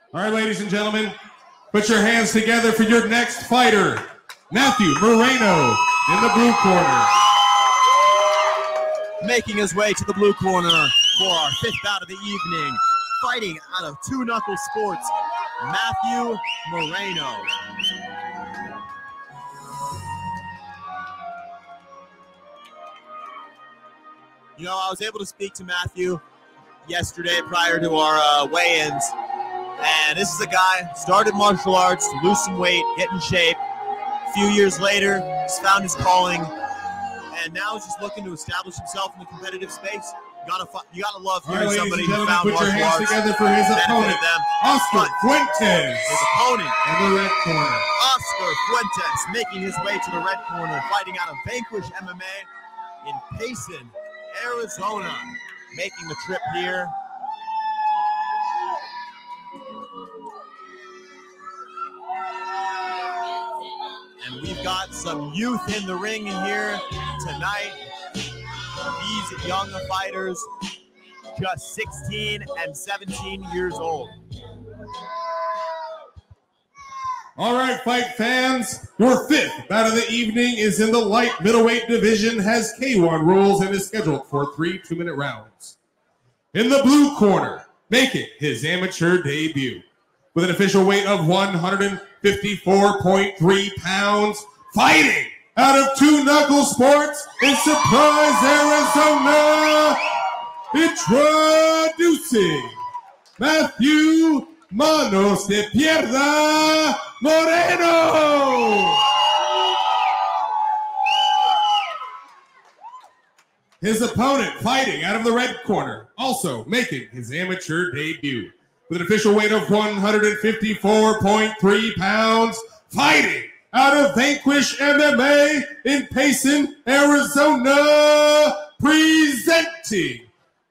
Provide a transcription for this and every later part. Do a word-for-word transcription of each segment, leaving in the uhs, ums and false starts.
All right, ladies and gentlemen, put your hands together for your next fighter, Matthew Moreno in the blue corner. Making his way to the blue corner for our fifth bout of the evening, fighting out of Two Knuckle Sports, Matthew Moreno. You know, I was able to speak to Matthew yesterday prior to our uh, weigh-ins, and this is a guy started martial arts to lose some weight, get in shape. A few years later, he's found his calling, and now he's just looking to establish himself in the competitive space. You gotta, you gotta love hearing right, somebody who found put martial your hands arts. Together for his opponent, them. Oscar Fuentas. His opponent in the red corner. Oscar Fuentas making his way to the red corner, fighting out of Vanquish M M A in Payson, Arizona, making the trip here. And we've got some youth in the ring here tonight. These young fighters, just sixteen and seventeen years old. All right, fight fans, your fifth bout of the evening is in the light middleweight division, has K one rules, and is scheduled for three two-minute rounds. In the blue corner, making his amateur debut, with an official weight of one hundred fifty-four point three pounds, fighting out of Two Knuckle Sports in Surprise, Arizona, introducing Matthew Manos de Pierda Moreno. His opponent fighting out of the red corner, also making his amateur debut, with an official weight of one hundred fifty-four point three pounds, fighting out of Vanquish M M A in Payson, Arizona, presenting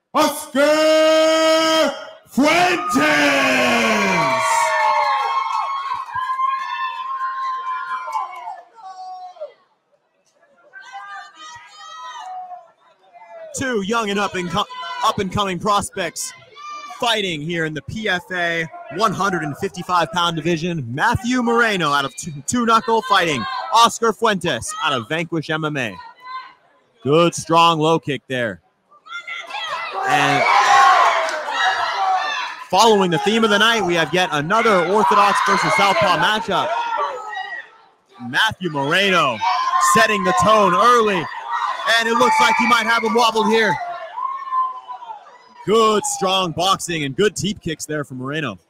Oscar Fuentas. Two young and up and co- up and coming prospects fighting here in the P F A one hundred fifty-five pound division. Matthew Moreno out of two, two Knuckle fighting Oscar Fuentas out of Vanquish M M A. Good strong low kick there. And following the theme of the night, we have yet another Orthodox versus Southpaw matchup. Matthew Moreno setting the tone early, and it looks like he might have him wobbled here. Good, strong boxing and good teep kicks there from Moreno.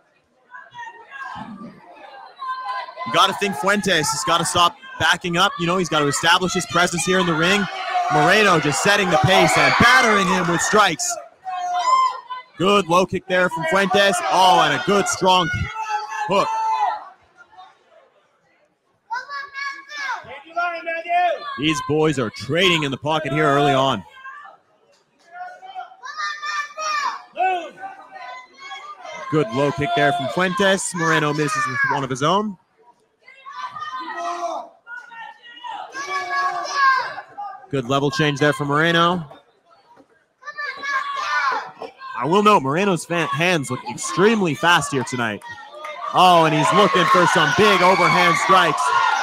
You got to think Fuentas has got to stop backing up. You know, he's got to establish his presence here in the ring. Moreno just setting the pace and battering him with strikes. Good low kick there from Fuentas. Oh, and a good, strong hook. These boys are trading in the pocket here early on. Good low kick there from Fuentas. Moreno misses with one of his own. Good level change there from Moreno. I will note Moreno's fan- hands look extremely fast here tonight. Oh, and he's looking for some big overhand strikes.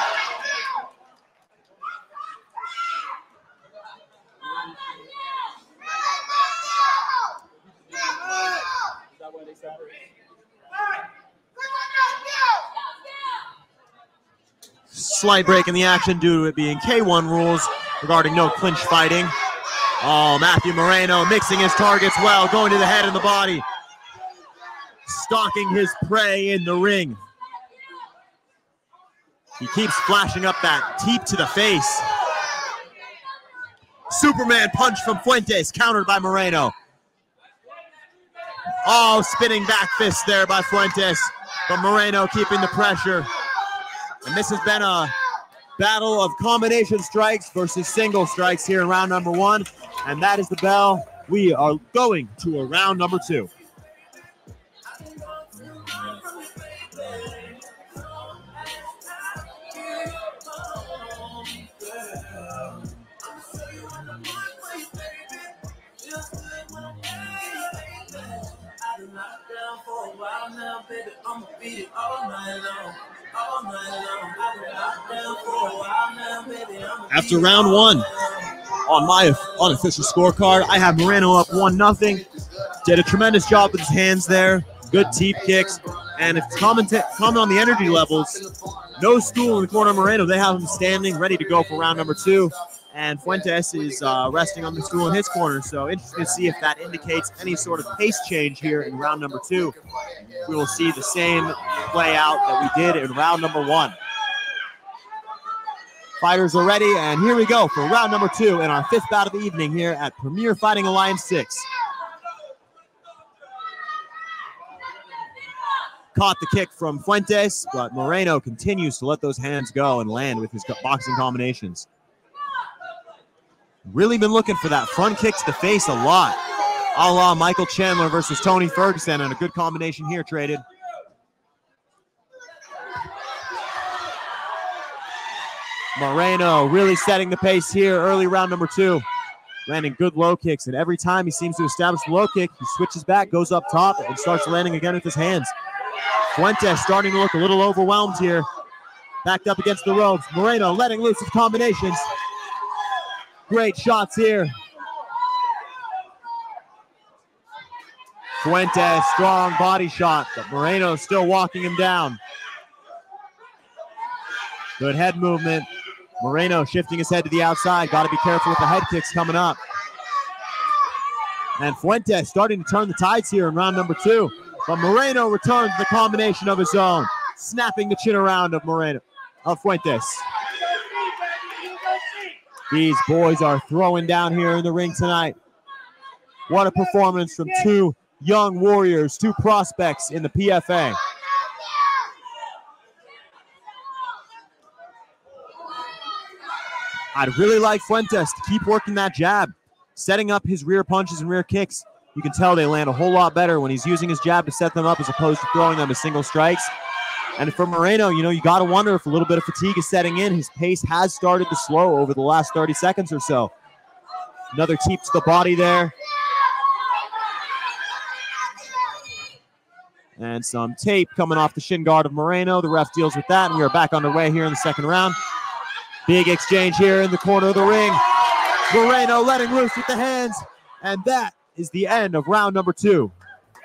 Slight break in the action due to it being K one rules regarding no clinch fighting. Oh, Matthew Moreno mixing his targets well, going to the head and the body. Stalking his prey in the ring. He keeps flashing up that teep to the face. Superman punch from Fuentas, countered by Moreno. Oh, spinning back fist there by Fuentas, but Moreno keeping the pressure. And this has been a battle of combination strikes versus single strikes here in round number one. And that is the bell. We are going to a round number two. After round one, on my unofficial scorecard, I have Moreno up one nothing. Did a tremendous job with his hands there. Good teep kicks. And if comment, comment on the energy levels, no stool in the corner of Moreno. They have him standing, ready to go for round number two. And Fuentas is uh, resting on the stool in his corner. So interesting to see if that indicates any sort of pace change here in round number two. We will see the same play out that we did in round number one. Fighters are ready, and here we go for round number two in our fifth bout of the evening here at Premier Fighting Alliance six. Caught the kick from Fuentas, but Moreno continues to let those hands go and land with his boxing combinations. Really been looking for that front kick to the face a lot. A la Michael Chandler versus Tony Ferguson, and a good combination here traded. Moreno really setting the pace here early round number two. Landing good low kicks, and every time he seems to establish the low kick, he switches back, goes up top, and starts landing again with his hands. Fuentas starting to look a little overwhelmed here. Backed up against the ropes. Moreno letting loose his combinations. Great shots here. Fuentas, strong body shot, but Moreno still walking him down. Good head movement. Moreno shifting his head to the outside. Got to be careful with the head kicks coming up. And Fuentas starting to turn the tides here in round number two. But Moreno returns the combination of his own, snapping the chin around of Moreno, of Fuentas. These boys are throwing down here in the ring tonight. What a performance from two young warriors, two prospects in the P F A. I'd really like Fuentas to keep working that jab, setting up his rear punches and rear kicks. You can tell they land a whole lot better when he's using his jab to set them up as opposed to throwing them as single strikes. And for Moreno, you know, you got to wonder if a little bit of fatigue is setting in. His pace has started to slow over the last thirty seconds or so. Another teep to the body there. And some tape coming off the shin guard of Moreno. The ref deals with that, and we are back underway here in the second round. Big exchange here in the corner of the ring. Moreno letting loose with the hands, and that is the end of round number two.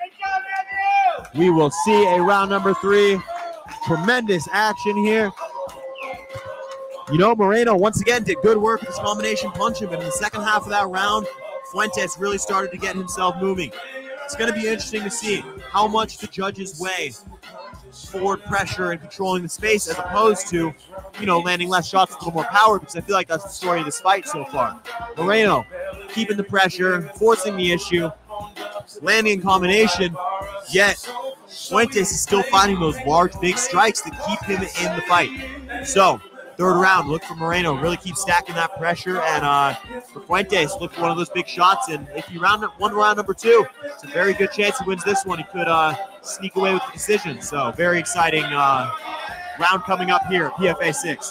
We will see a round number three. Tremendous action here. You know, Moreno once again did good work with his combination punching, but in the second half of that round, Fuentas really started to get himself moving. It's going to be interesting to see how much the judges weigh forward pressure and controlling the space as opposed to, you know, landing less shots with a little more power, because I feel like that's the story of this fight so far. Moreno keeping the pressure, forcing the issue, landing in combination, yet Fuentas is still finding those large, big strikes that keep him in the fight. So, third round, look for Moreno, really keep stacking that pressure, and uh, for Fuentas, look for one of those big shots, and if he round one round number two, it's a very good chance he wins this one. He could uh, sneak away with the decision, so very exciting uh, round coming up here at P F A six.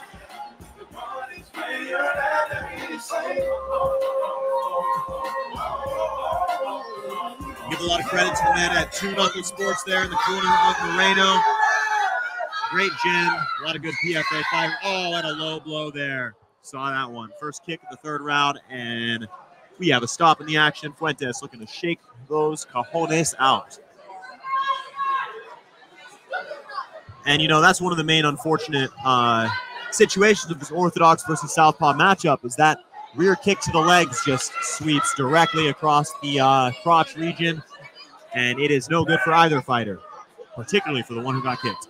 Give a lot of credit to the men at Two Knuckle Sports there in the corner of Moreno. Great gym, a lot of good P F A fighting. Oh, and a low blow there. Saw that one. First kick of the third round, and we have a stop in the action. Fuentas looking to shake those cojones out. And, you know, that's one of the main unfortunate uh, situations of this orthodox versus southpaw matchup, is that rear kick to the legs just sweeps directly across the uh, crotch region, and it is no good for either fighter, particularly for the one who got kicked.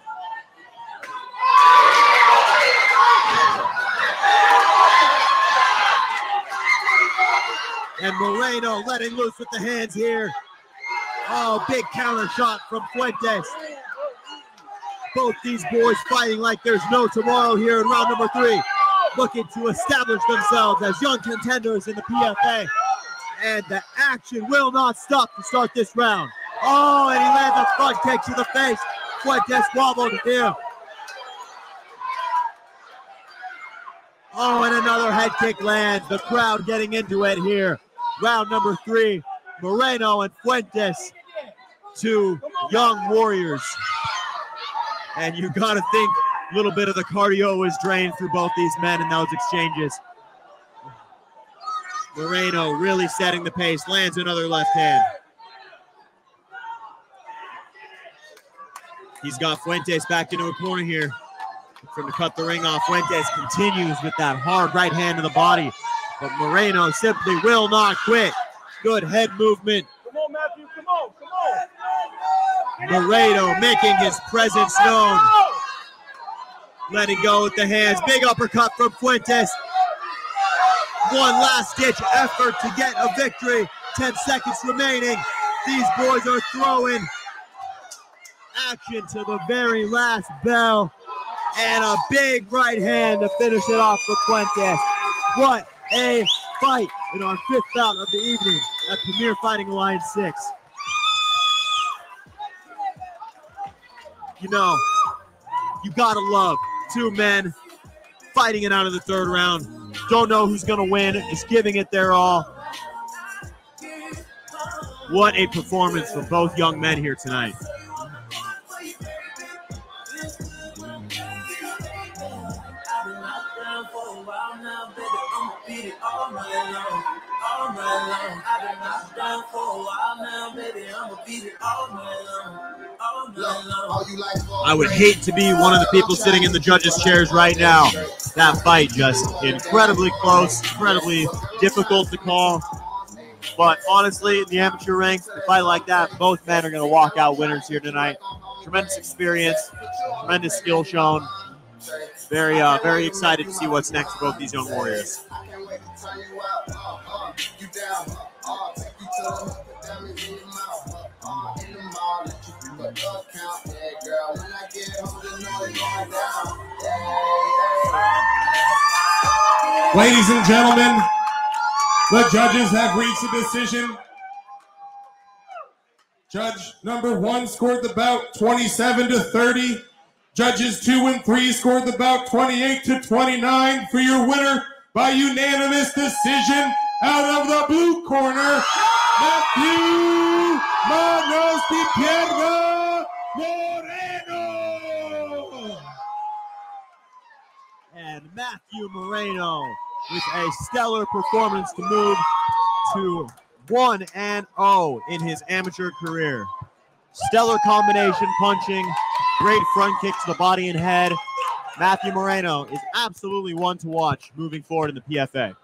And Moreno letting loose with the hands here. Oh, big counter shot from Fuentas. Both these boys fighting like there's no tomorrow here in round number three. Looking to establish themselves as young contenders in the P F A. And the action will not stop to start this round. Oh, and he lands a front kick to the face. Fuentas wobbled here. Oh, and another head kick lands. The crowd getting into it here. Round number three, Moreno and Fuentas two young warriors. And you got to think a little bit of the cardio was drained through both these men in those exchanges. Moreno really setting the pace, lands another left hand. He's got Fuentas back into a corner here. From to cut the ring off. Fuentas continues with that hard right hand to the body. But Moreno simply will not quit. Good head movement. Come on, Matthew. Come on. Come on. Moreno making his presence known. Letting go with the hands. Big uppercut from Fuentas. One last ditch effort to get a victory. ten seconds remaining. These boys are throwing action to the very last bell. And a big right hand to finish it off for Fuentas. What a fight in our fifth bout of the evening at Premier Fighting Alliance six. You know, you gotta love two men fighting it out of the third round. Don't know who's gonna win, just giving it their all. What a performance from both young men here tonight. I would hate to be one of the people sitting in the judges' chairs right now. That fight just incredibly close, incredibly difficult to call. But honestly, in the amateur ranks, a fight like that, both men are going to walk out winners here tonight. Tremendous experience, tremendous skill shown. Very, uh, very excited to see what's next for both these young warriors. Ladies and gentlemen, the judges have reached a decision. Judge number one scored the bout twenty-seven to thirty. Judges two and three scored the bout twenty-eight to twenty-nine. For your winner by unanimous decision out of the blue corner, Matthew Manos de Pierna Moreno. And Matthew Moreno with a stellar performance to move to one and oh in his amateur career. Stellar combination punching, great front kick to the body and head. Matthew Moreno is absolutely one to watch moving forward in the P F A.